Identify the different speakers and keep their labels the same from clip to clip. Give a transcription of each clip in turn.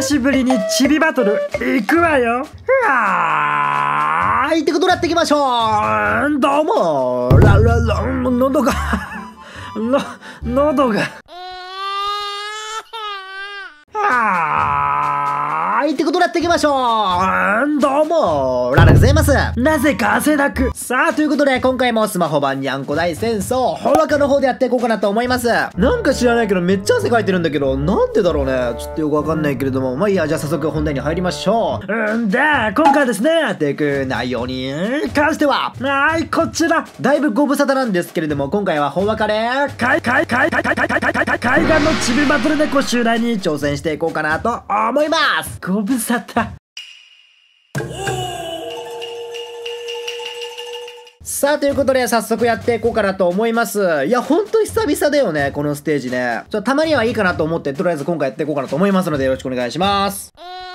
Speaker 1: しぶりにチビバトル行くわよ。
Speaker 2: はい、ってことでやっていきましょう。
Speaker 1: どうも喉が喉が
Speaker 2: はい、ってことでやっていきましょう。どうもララでございます。
Speaker 1: なぜか汗だく。
Speaker 2: さあ、ということで今回もスマホ版にゃんこ大戦争ほんわかの方でやっていこうかなと思います。なんか知らないけどめっちゃ汗かいてるんだけど、なんでだろうね。ちょっとよくわかんないけれども、まあいいや。じゃあ早速本題に入りましょう。
Speaker 1: で今回ですね、
Speaker 2: やっていく内容に関しては
Speaker 1: こちら
Speaker 2: だいぶご無沙汰なんですけれども、今回はほんわかで
Speaker 1: 海岸のチビバトル猫襲来に
Speaker 2: 挑戦していこうかなと思います。
Speaker 1: ご無沙汰。
Speaker 2: さあ、ということで早速やっていこうかなと思います。いや、ほんと久々だよね、このステージね。たまにはいいかなと思って、とりあえず今回やっていこうかなと思いますので、よろしくお願いします。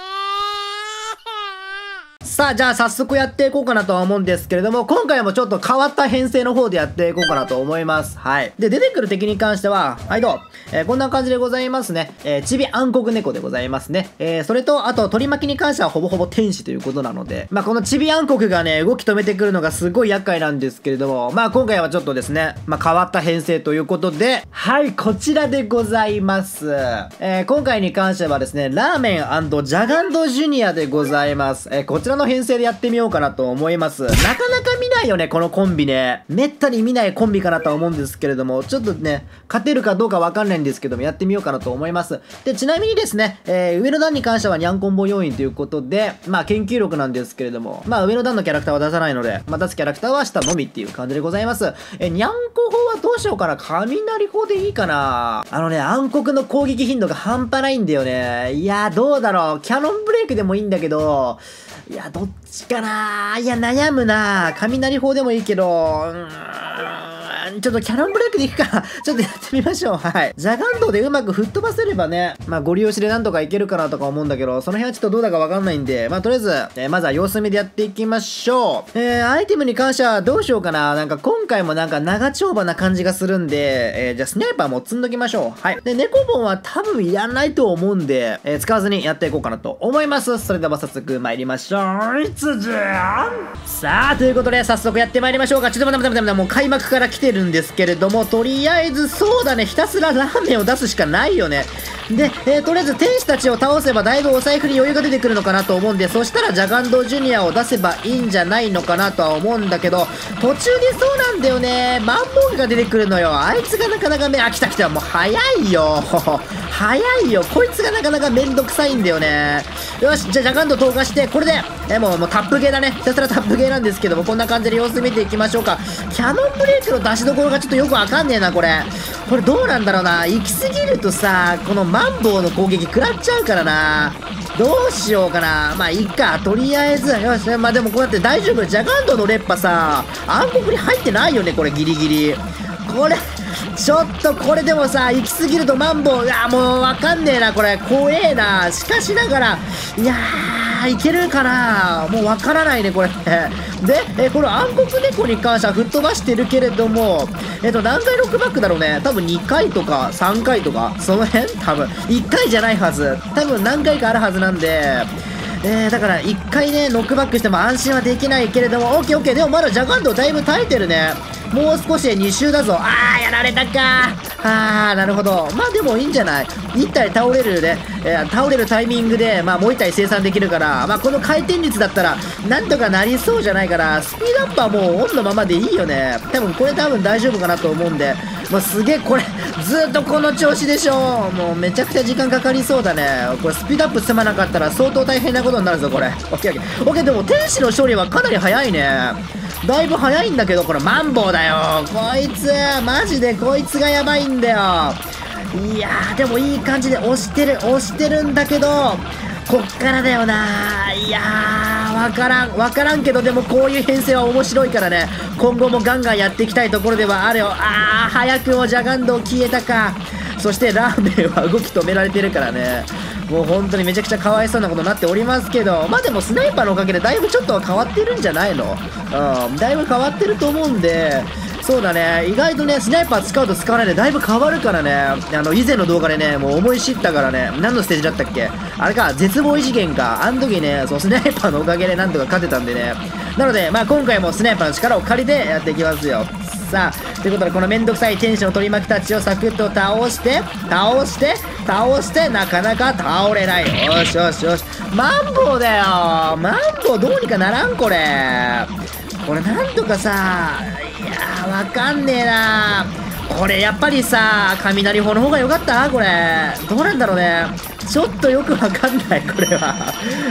Speaker 2: さあ、じゃあ早速やっていこうかなとは思うんですけれども、今回もちょっと変わった編成の方でやっていこうかなと思います。はい。で、出てくる敵に関しては、はいどう、こんな感じでございますね。チビ暗黒猫でございますね。それと、あと、取り巻きに関してはほぼほぼ天使ということなので、まあ、このチビ暗黒がね、動き止めてくるのがすごい厄介なんですけれども、まあ、今回はちょっとですね、まあ、変わった編成ということで、はい、こちらでございます。今回に関してはですね、ラーメン&ジャガンドジュニアでございます。こちらの編成でやってみようかなと思います。なかなか見ないよね、このコンビね。めったに見ないコンビかなとは思うんですけれども、ちょっとね、勝てるかどうかわかんないんですけども、やってみようかなと思います。で、ちなみにですね、上の段に関してはニャンコンボ要員ということで、まあ、研究力なんですけれども、まあ、上の段のキャラクターは出さないので、まあ、出すキャラクターは下のみっていう感じでございます。ニャンコ砲はどうしようかな。雷砲でいいかな。暗黒の攻撃頻度が半端ないんだよね。いや、どうだろう。キャノンブレイクでもいいんだけど、いや、どっちかな。いや、悩むな。雷砲でもいいけど、ちょっとキャノンブレイクでいくか。ちょっとやってみましょう。はい。ジャガンドでうまく吹っ飛ばせればね、まあ、ご利用しでなんとかいけるかなとか思うんだけど、その辺はちょっとどうだかわかんないんで、まあ、とりあえず、まずは様子見でやっていきましょう。アイテムに関してはどうしようかな。なんか今回もなんか長丁場な感じがするんで、じゃあスナイパーも積んどきましょう。はい。で、猫本は多分いらないと思うんで、使わずにやっていこうかなと思います。それでは早速参りましょう。いつじゃん。さあ、ということで早速やって参りましょうか。ちょっと待って、もう開幕から来てるんですけれども、とりあえずそうだね、ひたすらラーメンを出すしかないよね。で、とりあえず天使たちを倒せばだいぶお財布に余裕が出てくるのかなと思うんで、そしたらジャガンドジュニアを出せばいいんじゃないのかなとは思うんだけど、途中でそうなんだよね、マンボウが出てくるのよ。あいつがなかなか来た、もう早いよ早いよ、こいつがなかなかめんどくさいんだよね。よし、じゃあジャガンド投下して、これでもうタップゲーだね。ひたすらタップゲーなんですけども、こんな感じで様子見ていきましょうか。キャノンブレイクの出しどころがちょっとよくわかんねえな、これどうなんだろうな。行き過ぎるとさ、このマンボウの攻撃食らっちゃうからな。どうしようかな。まあいいか、とりあえず。よし、まあでもこうやって大丈夫。ジャガンドの烈波さ、暗黒に入ってないよね、これギリギリ。これちょっとこれでもさ、行き過ぎるとマンボウ、いやもうわかんねえな、これ怖えな。しかしながら、いやー、いけるかな。もうわからないね、これで、この暗黒猫に関しては吹っ飛ばしてるけれども、何回ロックバックだろうね。多分2回とか3回とか、その辺多分、1回じゃないはず。多分何回かあるはずなんで、だから1回ね、ノックバックしても安心はできないけれども、オッケーオッケー。でもまだジャガンドだいぶ耐えてるね。もう少しで2周だぞ。やられたか。なるほど。まあでもいいんじゃない。1体倒れるね。倒れるタイミングで、まあもう1体生産できるから、まあこの回転率だったら、なんとかなりそうじゃないから、スピードアップはもうオンのままでいいよね。これ多分大丈夫かなと思うんで、もうすげえこれ、ずっとこの調子でしょ。もうめちゃくちゃ時間かかりそうだね。これスピードアップ進まなかったら相当大変なことになるぞ、これ。オッケーオッケー。オッケー、でも天使の勝利はかなり早いね。だいぶ早いんだけど、これマンボウだよ。こいつ、マジでこいつがやばいんだよ。いやー、でもいい感じで押してるんだけど、こっからだよな。いやー、わからんけど、でもこういう編成は面白いからね、今後もガンガンやっていきたいところではあるよ。早くもジャガンド消えたか。そしてラーメンは動き止められてるからね、もう本当にめちゃくちゃかわいそうなことになっておりますけど、まあでもスナイパーのおかげでだいぶちょっとは変わってるんじゃないの。だいぶ変わってると思うんで、 そうだね、意外とね、スナイパー使うと使わないでだいぶ変わるからね、以前の動画でね、もう思い知ったからね、何のステージだったっけ、あれか、絶望異次元か、あの時ね、そう、スナイパーのおかげでなんとか勝てたんでね、なので、まあ今回もスナイパーの力を借りてやっていきますよ。さあ、ということで、このめんどくさい天使の取り巻きたちをサクッと倒して、なかなか倒れない。よしよしよし。マンボウだよ。マンボウどうにかならんこれ。これなんとかさ、いやー、わかんねえな。これやっぱりさ、雷砲の方が良かったこれ。どうなんだろうね。ちょっとよくわかんない、これは。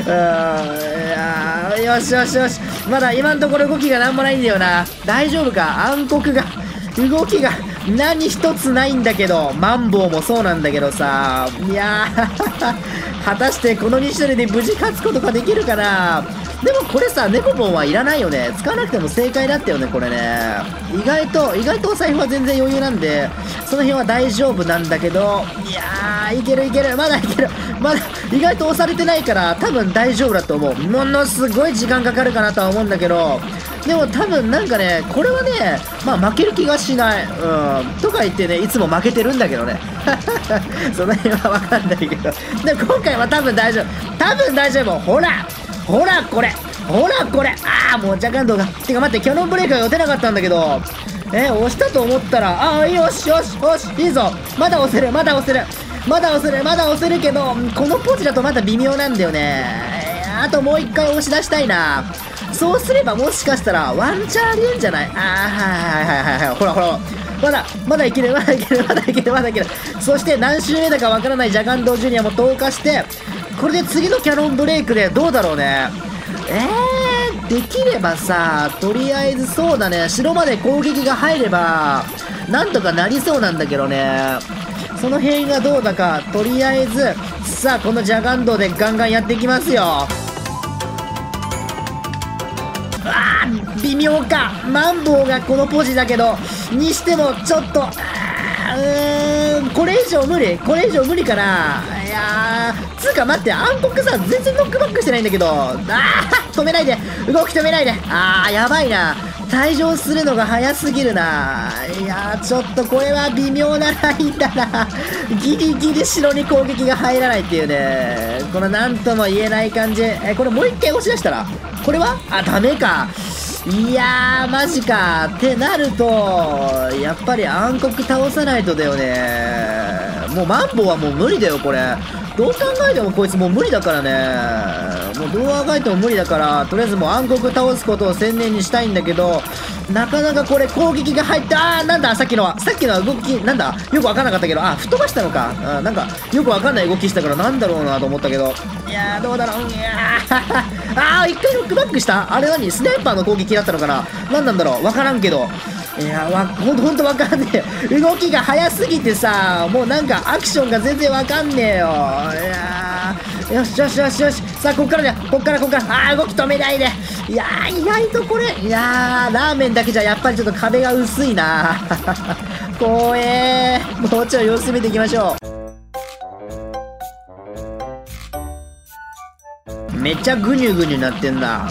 Speaker 2: いやー、よしよしよし。まだ今のところ動きがなんもないんだよな。大丈夫か暗黒が、動きが何一つないんだけど、マンボウもそうなんだけどさ。いやー、果たしてこの2種類で無事勝つことができるかな。でもこれさ、猫ボンはいらないよね。使わなくても正解だったよね、これね。意外とお財布は全然余裕なんで、その辺は大丈夫なんだけど、いやー、いけるいける、まだいける。まだ、意外と押されてないから、多分大丈夫だと思う。ものすごい時間かかるかなとは思うんだけど、でも多分なんかね、これはね、まあ負ける気がしない。とか言ってね、いつも負けてるんだけどね。その辺はわかんないけど。でも今回は多分大丈夫。ほらこれああ、もうジャカンドが。てか待って、キャノンブレーカーが打てなかったんだけど、押したと思ったら、ああ、よし、いいぞ。まだ押せるけど、このポジだとまだ微妙なんだよね。あともう一回押し出したいな。そうすればもしかしたらワンチャンありえんじゃない？はい。ほら。まだいける。そして何周目だかわからないジャガンドジュニアも投下して、これで次のキャノンブレイクでどうだろうね。できればさ、とりあえずそうだね、城まで攻撃が入れば、なんとかなりそうなんだけどね。その辺がどうだか、とりあえず、さあ、このジャガンドでガンガンやっていきますよ。微妙か。マンボウがこのポジだけど、にしてもちょっと、これ以上無理かな。いやー、つうか待って、暗黒さ、全然ノックバックしてないんだけど、止めないで、動き止めないで、やばいな。退場するのが早すぎるな。いやー、ちょっとこれは微妙なラインだな。ギリギリ城に攻撃が入らないっていうね。このなんとも言えない感じ。これもう一回押し出したら、これはダメか。いやー、マジか。ってなると、やっぱり暗黒倒さないとだよね。もうマンボウはもう無理だよ、これ。どう考えてもこいつもう無理だからね。もうどう考えても無理だから、とりあえずもう暗黒倒すことを専念にしたいんだけど、なかなかこれ攻撃が入って、なんださっきの動き、なんだよくわかんなかったけど、吹っ飛ばしたのか。なんか、よくわかんない動きしたからなんだろうなと思ったけど。いやー、どうだろう。いやー、一回ロックバックしたあれ何スナイパーの攻撃だったのかな。なんなんだろうわからんけど。いやほんとわかんねえ。動きが早すぎてさ、もうなんかアクションが全然わかんねえよ。いやー、よし。さあ、こっから。動き止めないで。いやー、意外とこれ、いやー、ラーメンだけじゃやっぱりちょっと壁が薄いな。怖えー。もうちょい様子見ていきましょう。めっちゃグニュグニュなってんな。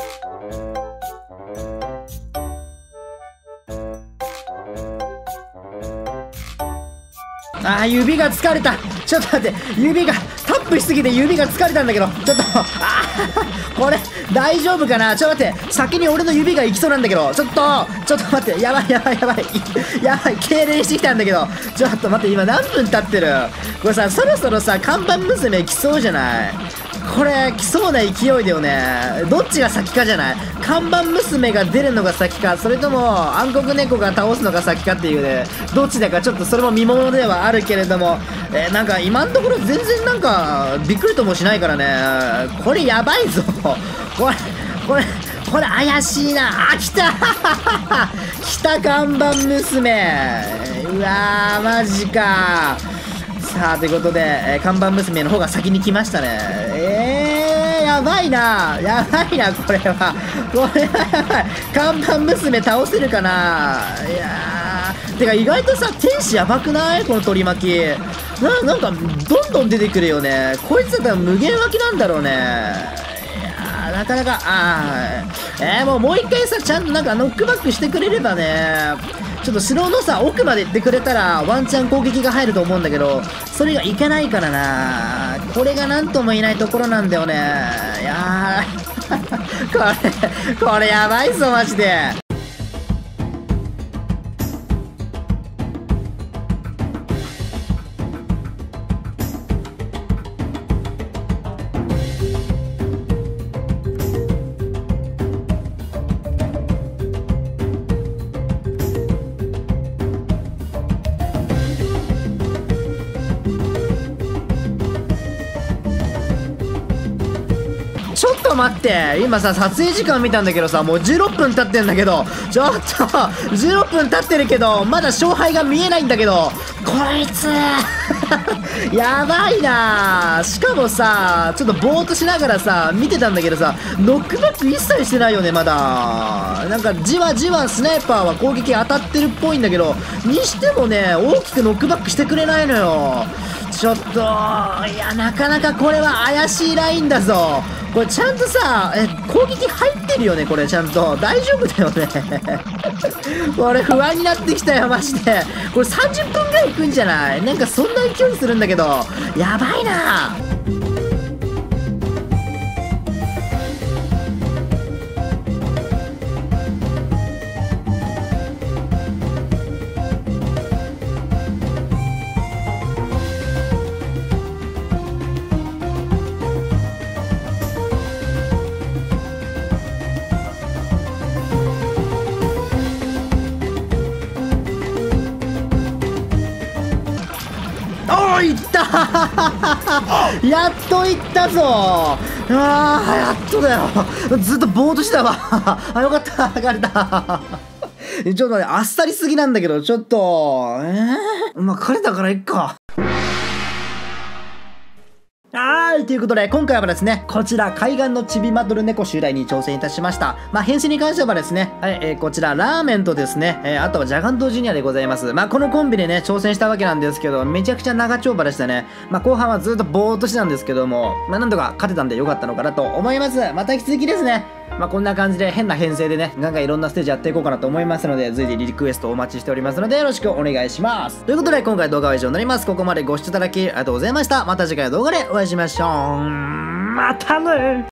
Speaker 2: 指が疲れた。ちょっと待って、タップしすぎて指が疲れたんだけど、ちょっと、これ、大丈夫かな。ちょっと待って、先に俺の指が行きそうなんだけど、ちょっと待って、やばい、痙攣してきたんだけど、ちょっと待って、今何分経ってる。これさ、そろそろさ、看板娘来そうじゃない？これ来そうな勢いだよね。どっちが先かじゃない？看板娘が出るのが先か、それとも暗黒猫が倒すのが先かっていうね、どっちだかちょっとそれも見ものではあるけれども、なんか今のところ全然なんかびっくりともしないからね。これやばいぞ。これ怪しいな。来た来た看板娘。うわー、マジか。さあ、ということで、看板娘の方が先に来ましたね。やばいな、これはやばい。看板娘倒せるかな。いやー、てか意外とさ、天使やばくない？この取り巻き。なんか、どんどん出てくるよね。こいつだったら無限湧きなんだろうね。いやー、 なかなか、もう一回さ、ちゃんとなんかノックバックしてくれればね、ちょっと城のさ、奥まで行ってくれたら、ワンチャン攻撃が入ると思うんだけど、それがいけないからな。これがなんとも言えないところなんだよね。いやー、これやばいぞ、マジで。ちょっと待って、今さ、撮影時間見たんだけどさ、もう16分経ってんだけど、ちょっと、16分経ってるけど、まだ勝敗が見えないんだけど、こいつ、やばいな。しかもさ、ちょっとぼーっとしながらさ、見てたんだけどさ、ノックバック一切してないよね、まだ。なんか、じわじわスナイパーは攻撃当たってるっぽいんだけど、にしてもね、大きくノックバックしてくれないのよ。ちょっと、いや、なかなかこれは怪しいラインだぞ。これちゃんとさ、攻撃入ってるよね、これちゃんと。大丈夫だよね。これ不安になってきたよ、マジで。これ30分ぐらいいくんじゃない？なんかそんな勢いするんだけど、やばいな。いったやっといったぞ。やっとだよ。ずっとぼーっとしてたわ。よかった、上がれた。ちょっとね、あっさりすぎなんだけど、ちょっと、まあ、枯れたからいっか。ということで、今回はですね、こちら、海岸のちびまどる猫襲来に挑戦いたしました。編成に関してはですね、こちら、ラーメンとですね、あとはジャガントジュニアでございます。このコンビでね、挑戦したわけなんですけど、めちゃくちゃ長丁場でしたね。後半はずっとぼーっとしてたんですけども、なんとか勝てたんでよかったのかなと思います。また引き続きですね、こんな感じで変な編成でね、ガンガンいろんなステージやっていこうかなと思いますので、随時リクエストお待ちしておりますので、よろしくお願いします。ということで、今回動画は以上になります。ここまでご視聴いただきありがとうございました。また次回の動画でお会いしましょう。
Speaker 1: またね。